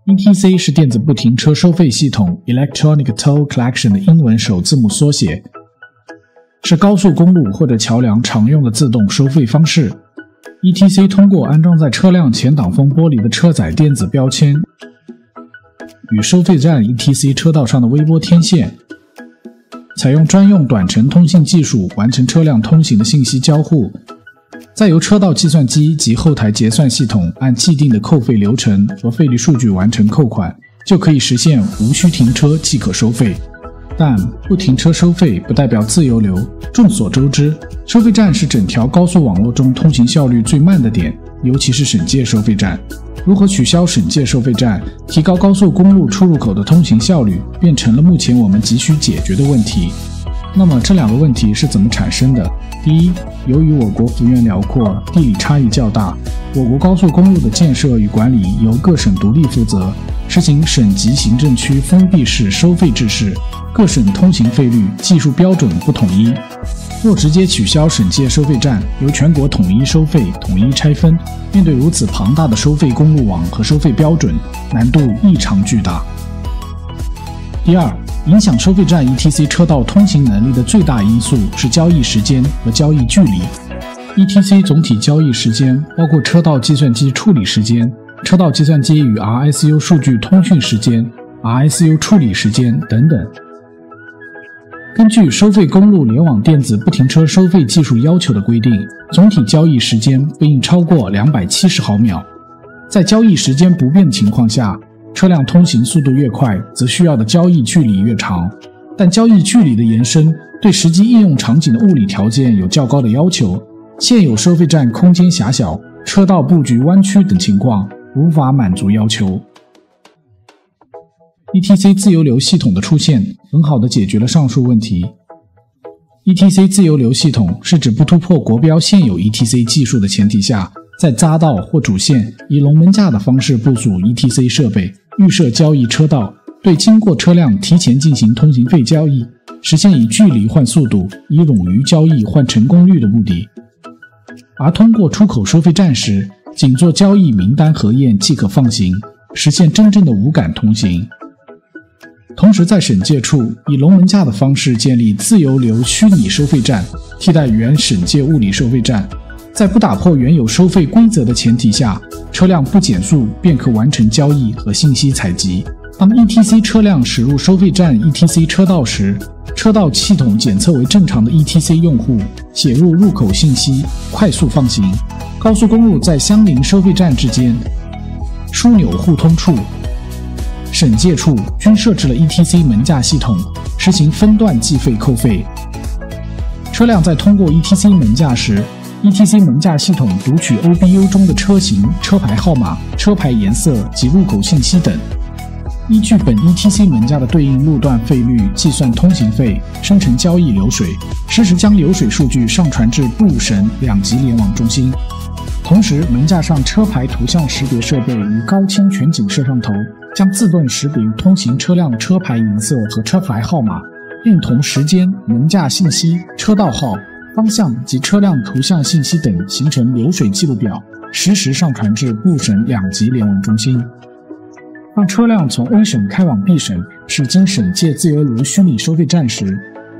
ETC 是电子不停车收费系统 Electronic Toll Collection 的英文首字母缩写，是高速公路或者桥梁常用的自动收费方式。ETC 通过安装在车辆前挡风玻璃的车载电子标签，与收费站 ETC 车道上的微波天线，采用专用短程通信技术完成车辆通行的信息交互，再由车道计算机及后台结算系统按既定的扣费流程和费率数据完成扣款，就可以实现无需停车即可收费。但不停车收费不代表自由流。众所周知，收费站是整条高速网络中通行效率最慢的点，尤其是省界收费站。如何取消省界收费站，提高高速公路出入口的通行效率，便成了目前我们急需解决的问题。那么这两个问题是怎么产生的？第一，由于我国幅员辽阔，地理差异较大，我国高速公路的建设与管理由各省独立负责，实行省级行政区封闭式收费制式，各省通行费率、技术标准不统一。若直接取消省界收费站，由全国统一收费、统一拆分，面对如此庞大的收费公路网和收费标准，难度异常巨大。第二，影响收费站 ETC 车道通行能力的最大因素是交易时间和交易距离。ETC 总体交易时间包括车道计算机处理时间、车道计算机与 RSU 数据通讯时间、RSU 处理时间等等。根据收费公路联网电子不停车收费技术要求的规定，总体交易时间不应超过270毫秒。在交易时间不变的情况下，车辆通行速度越快，则需要的交易距离越长。但交易距离的延伸对实际应用场景的物理条件有较高的要求，现有收费站空间狭小、车道布局弯曲等情况无法满足要求。ETC 自由流系统的出现很好地解决了上述问题。ETC 自由流系统是指不突破国标现有 ETC 技术的前提下，在匝道或主线以龙门架的方式部署 ETC 设备，预设交易车道，对经过车辆提前进行通行费交易，实现以距离换速度，以冗余交易换成功率的目的。而通过出口收费站时，仅做交易名单核验即可放行，实现真正的无感通行。同时在省界处以龙门架的方式建立自由流虚拟收费站，替代原省界物理收费站，在不打破原有收费规则的前提下，车辆不减速便可完成交易和信息采集。当 ETC 车辆驶入收费站 ETC 车道时，车道系统检测为正常的 ETC 用户，写入入口信息，快速放行。高速公路在相邻收费站之间、枢纽互通处、省界处均设置了 ETC 门架系统，实行分段计费扣费。车辆在通过 ETC 门架时， ETC 门架系统读取 OBU 中的车型、车牌号码、车牌颜色及入口信息等，依据本 ETC 门架的对应路段费率计算通行费，生成交易流水，实时将流水数据上传至部省2级联网中心。同时，门架上车牌图像识别设备与高清全景摄像头将自动识别通行车辆车牌颜色和车牌号码，并同时间、门架信息、车道号、方向及车辆图像信息等形成流水记录表，实时上传至部省2级联网中心。当车辆从 A 省开往 B 省，是经省界自由流虚拟收费站时，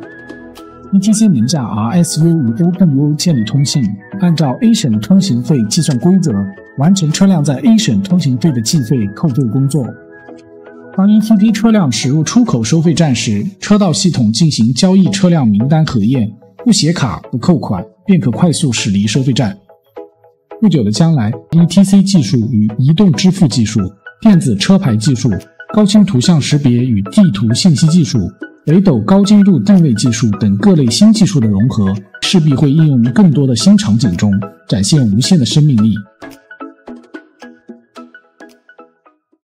ETC 门架 RSU 与 OpenU 建立通信，按照 A 省的通行费计算规则，完成车辆在 A 省通行费的计费扣费工作。当 ETC 车辆驶入出口收费站时，车道系统进行交易车辆名单核验，不写卡不扣款，便可快速驶离收费站。不久的将来， ETC 技术与移动支付技术、电子车牌技术、高清图像识别与地图信息技术、北斗高精度定位技术等各类新技术的融合，势必会应用于更多的新场景中，展现无限的生命力。